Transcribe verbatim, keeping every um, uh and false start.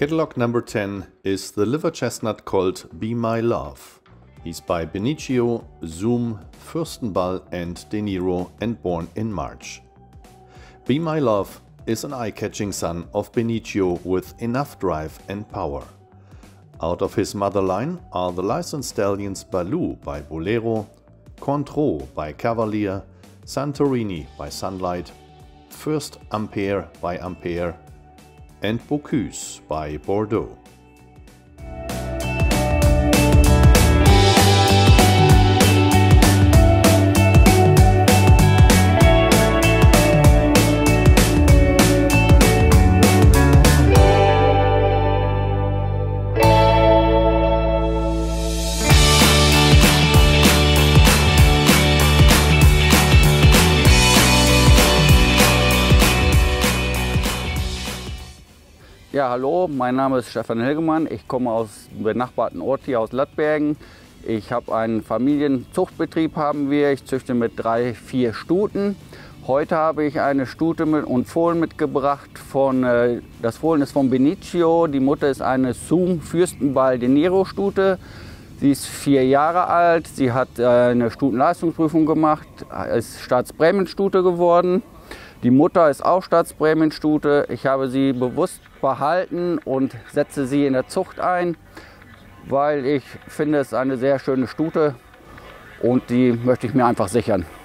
Catalog number ten is the liver chestnut called Be My Love. He's by Benicio, Zoom, Fürstenball and De Niro and born in March. Be My Love is an eye-catching son of Benicio with enough drive and power. Out of his mother line are the licensed stallions Baloo by Bolero, Cointreau by Cavalier, Santorini by Sunlight, First Ampere by Ampere, and Bocuse by Bordeaux. Ja, hallo, mein Name ist Stefan Hilgemann. Ich komme aus dem benachbarten Ort hier aus Lattbergen. Ich habe einen Familienzuchtbetrieb, haben wir. Ich züchte mit drei, vier Stuten. Heute habe ich eine Stute mit und Fohlen mitgebracht. Von, äh, das Fohlen ist von Benicio. Die Mutter ist eine Zoom Fürstenball De Niro Stute. Sie ist vier Jahre alt. Sie hat äh, eine Stutenleistungsprüfung gemacht, ist Staatsbremen-Stute geworden. Die Mutter ist auch Staatsbremen-Stute. Ich habe sie bewusst behalten und setze sie in der Zucht ein, weil ich finde, es ist eine sehr schöne Stute und die möchte ich mir einfach sichern.